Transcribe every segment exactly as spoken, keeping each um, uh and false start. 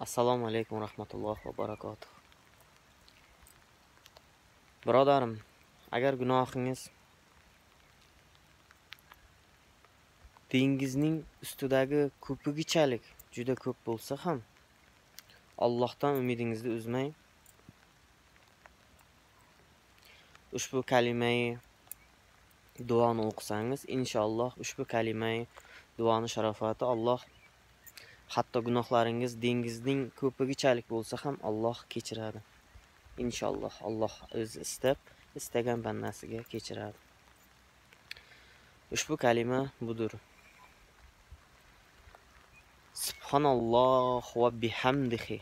Assalomu alaykum rahmatullohi va barakatuh. Birodarim, agar gunohingiz dengizning ustidagi ko'pigichalik juda ko'p bo'lsa ham, Allohdan umidingizni uzmay, ushbu kalimai duoni o'qisangiz, inshaalloh ushbu kalimai duoni sharofati Alloh hatto gunohlaringiz dengizning ko'pigichalik bo'lsa ham Alloh kechiradi. İnşallah Allah o'zi istab, istagan bandasiga kechiradi. Ushbu kalima budur. Subhanalloh va bihamdihi.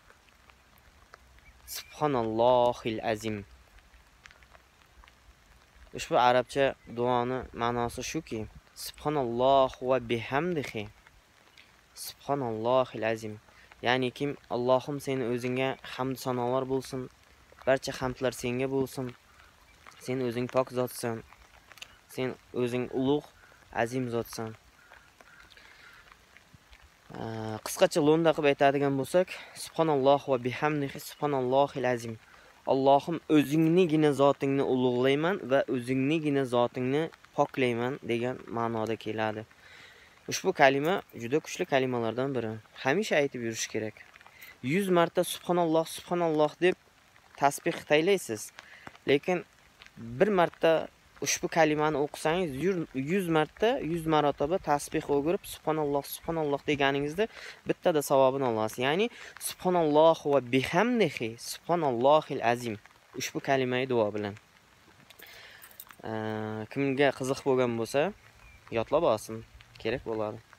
Subhanallohil azim. Ushbu arabcha duoni ma'nosi shuki, Subhanalloh va bihamdihi. Subhanallohil azim. Ya'ni kim Allohim seni o'zingga hamd sanolar bo'lsin. Barcha hamdlar senga bo'lsin. Sen o'zing pok zotsan. Sen o'zing ulug', azim zotsan. Qisqacha lo'nda qilib aytadigan bo'lsak, Subhanalloh va bihamdihi subhanallohil azim. Allohim o'zingnigina zotingni ulug'layman va o'zingnigina zotingni poklayman degan ma'noda keladi. Ushbu kalima juda kuchli kalimalardan biri. Hamisha aytib yurish kerak. yuz marta subhanalloh subhanalloh deb tasbih taylaysiz. Lekin bir marta ushbu kalimani o'qisangiz yuz marta yuz marotaba tasbih o'girib subhanalloh subhanalloh deganingizda bittada savobini olasiz. Ya'ni subhanalloh va bihamdihi subhanallohil azim. Ushbu kalimai duo bilan. Kimga qiziq bo'lgan bo'lsa, yodlab olsin, kerak bo'ladi.